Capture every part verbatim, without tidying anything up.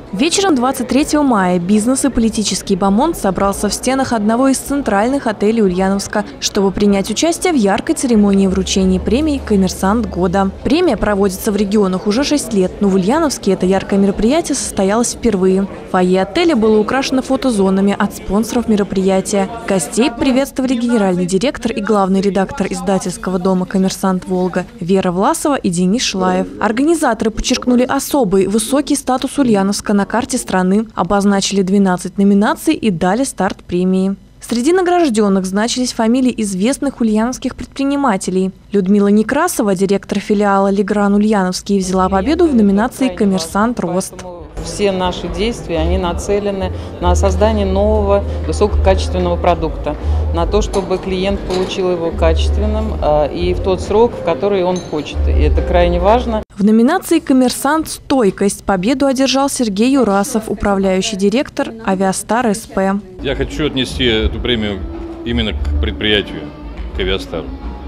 Вечером двадцать третьего мая бизнес и политический бомонд собрался в стенах одного из центральных отелей Ульяновска, чтобы принять участие в яркой церемонии вручения премии «Коммерсант года». Премия проводится в регионах уже шесть лет, но в Ульяновске это яркое мероприятие состоялось впервые. Фойе отеля было украшено фотозонами от спонсоров мероприятия. Гостей приветствовали генеральный директор и главный редактор издательского дома «Коммерсант Волга» Вера Власова и Денис Шлаев. Организаторы подчеркнули особый высокий статус Ульяновска на карте страны, обозначили двенадцать номинаций и дали старт премии. Среди награжденных значились фамилии известных ульяновских предпринимателей. Людмила Некрасова, директор филиала «Легран Ульяновский», взяла победу в номинации «Коммерсант Рост». Все наши действия, они нацелены на создание нового высококачественного продукта, на то, чтобы клиент получил его качественным э, и в тот срок, в который он хочет. И это крайне важно. В номинации «Коммерсант. Стойкость» победу одержал Сергей Юрасов, управляющий директор «Авиастар СП». Я хочу отнести эту премию именно к предприятию, к «Авиастару».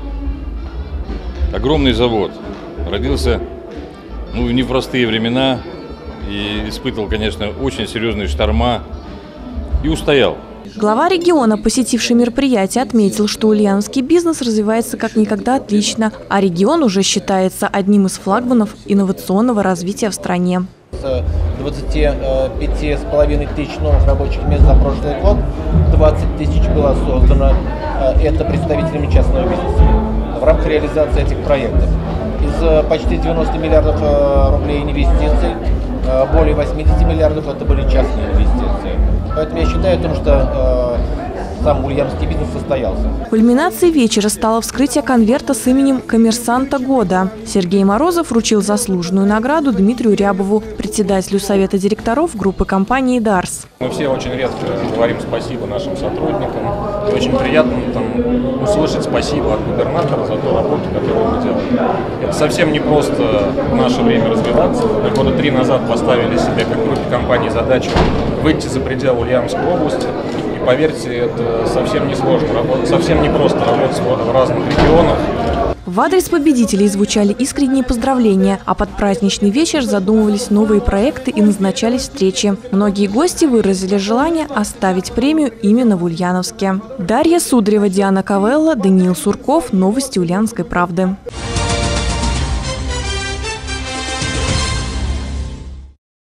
Огромный завод, родился ну, в непростые времена и испытывал, конечно, очень серьезные шторма и устоял. Глава региона, посетивший мероприятие, отметил, что ульяновский бизнес развивается как никогда отлично, а регион уже считается одним из флагманов инновационного развития в стране. С двадцати пяти с половиной тысяч новых рабочих мест за прошлый год двадцать тысяч было создано это представителями частного бизнеса в рамках реализации этих проектов. Из почти девяноста миллиардов рублей инвестиций более восьмидесяти миллиардов это были частные инвестиции. Поэтому я считаю, что э, сам ульяновский бизнес состоялся. Кульминацией вечера стало вскрытие конверта с именем «Коммерсанта года». Сергей Морозов вручил заслуженную награду Дмитрию Рябову, председателю совета директоров группы компании «Дарс». Мы все очень редко говорим спасибо нашим сотрудникам. И очень приятно там, услышать спасибо от губернатора за ту работу, которую мы делаем. Это совсем не просто в наше время развиваться. Мы года три назад поставили себе как группе компаний задачу выйти за пределы Ульяновской области. И поверьте, это совсем не сложно, совсем не просто работать в разных регионах. В адрес победителей звучали искренние поздравления, а под праздничный вечер задумывались новые проекты и назначались встречи. Многие гости выразили желание оставить премию именно в Ульяновске. Дарья Сударева, Диана Кавелла, Даниил Сурков. Новости Ульяновской правды.